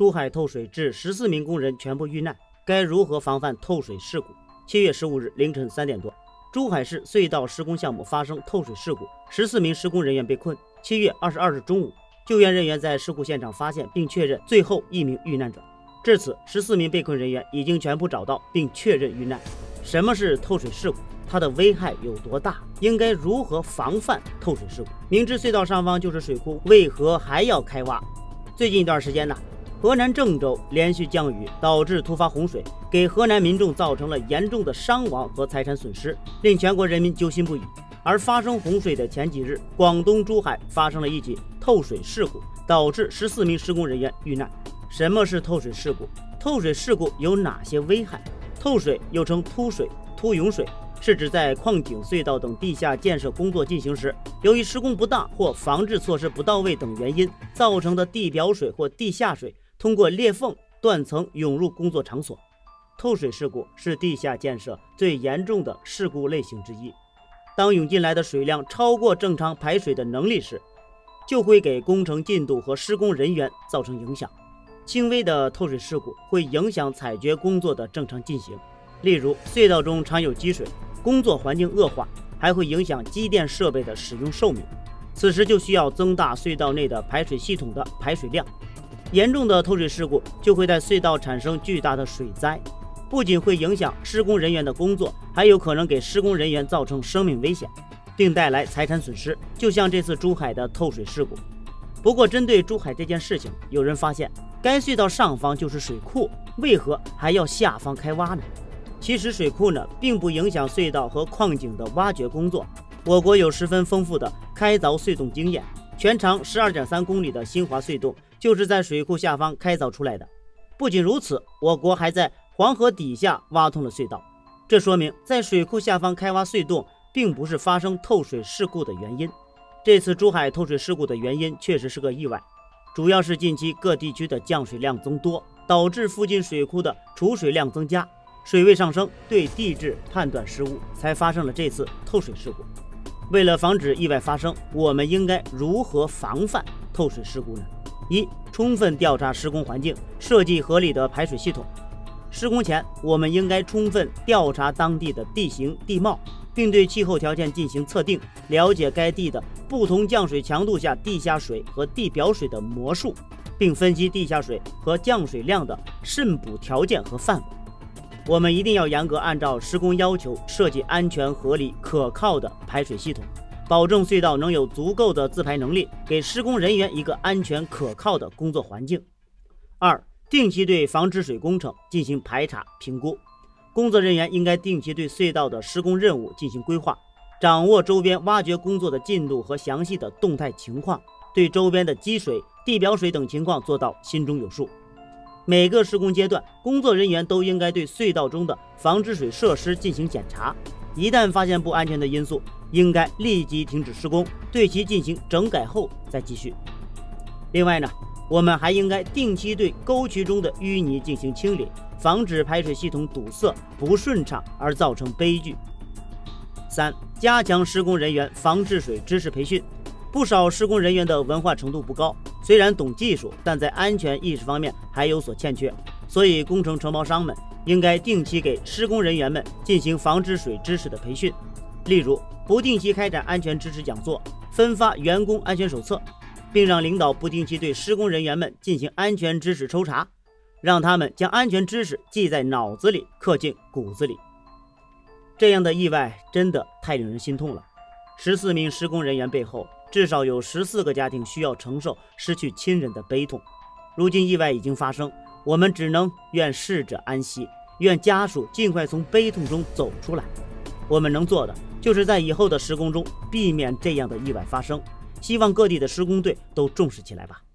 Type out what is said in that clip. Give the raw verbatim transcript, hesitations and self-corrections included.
珠海透水致十四名工人全部遇难，该如何防范透水事故？七月十五日凌晨三点多，珠海市隧道施工项目发生透水事故，十四名施工人员被困。七月二十二日中午，救援人员在事故现场发现并确认最后一名遇难者。至此，十四名被困人员已经全部找到并确认遇难。什么是透水事故？它的危害有多大？应该如何防范透水事故？明知隧道上方就是水库，为何还要开挖？最近一段时间呢，河南郑州连续降雨导致突发洪水，给河南民众造成了严重的伤亡和财产损失，令全国人民揪心不已。而发生洪水的前几日，广东珠海发生了一起透水事故，导致十四名施工人员遇难。什么是透水事故？透水事故有哪些危害？透水又称突水、突涌水，是指在矿井、隧道等地下建设工作进行时，由于施工不当或防治措施不到位等原因造成的地表水或地下水通过裂缝、断层涌入工作场所。透水事故是地下建设最严重的事故类型之一。当涌进来的水量超过正常排水的能力时，就会给工程进度和施工人员造成影响。轻微的透水事故会影响采掘工作的正常进行，例如隧道中常有积水，工作环境恶化，还会影响机电设备的使用寿命。此时就需要增大隧道内的排水系统的排水量。严重的透水事故就会在隧道产生巨大的水灾，不仅会影响施工人员的工作，还有可能给施工人员造成生命危险，并带来财产损失，就像这次珠海的透水事故。不过针对珠海这件事情，有人发现该隧道上方就是水库，为何还要下方开挖呢？其实水库呢，并不影响隧道和矿井的挖掘工作。我国有十分丰富的开凿隧洞经验，全长 十二点三公里的新华隧洞就是在水库下方开凿出来的。不仅如此，我国还在黄河底下挖通了隧道，这说明在水库下方开挖隧洞并不是发生透水事故的原因。这次珠海透水事故的原因确实是个意外，主要是近期各地区的降水量增多，导致附近水库的储水量增加，水位上升，对地质判断失误，才发生了这次透水事故。为了防止意外发生，我们应该如何防范透水事故呢？一、充分调查施工环境，设计合理的排水系统。施工前，我们应该充分调查当地的地形地貌，并对气候条件进行测定，了解该地的不同降水强度下地下水和地表水的模数，并分析地下水和降水量的渗补条件和范围。我们一定要严格按照施工要求设计安全、合理、可靠的排水系统，保证隧道能有足够的自排能力，给施工人员一个安全可靠的工作环境。二、定期对防治水工程进行排查评估。工作人员应该定期对隧道的施工任务进行规划，掌握周边挖掘工作的进度和详细的动态情况，对周边的积水、地表水等情况做到心中有数。每个施工阶段，工作人员都应该对隧道中的防治水设施进行检查，一旦发现不安全的因素，应该立即停止施工，对其进行整改后再继续。另外呢，我们还应该定期对沟渠中的淤泥进行清理，防止排水系统堵塞不顺畅而造成悲剧。三、加强施工人员防治水知识培训。不少施工人员的文化程度不高，虽然懂技术，但在安全意识方面还有所欠缺，所以工程承包商们应该定期给施工人员们进行防治水知识的培训，例如不定期开展安全知识讲座，分发员工安全手册，并让领导不定期对施工人员们进行安全知识抽查，让他们将安全知识记在脑子里，刻进骨子里。这样的意外真的太令人心痛了。十四名施工人员背后，至少有十四个家庭需要承受失去亲人的悲痛。如今意外已经发生，我们只能愿逝者安息，愿家属尽快从悲痛中走出来。我们能做的，就是在以后的施工中避免这样的意外发生。希望各地的施工队都重视起来吧。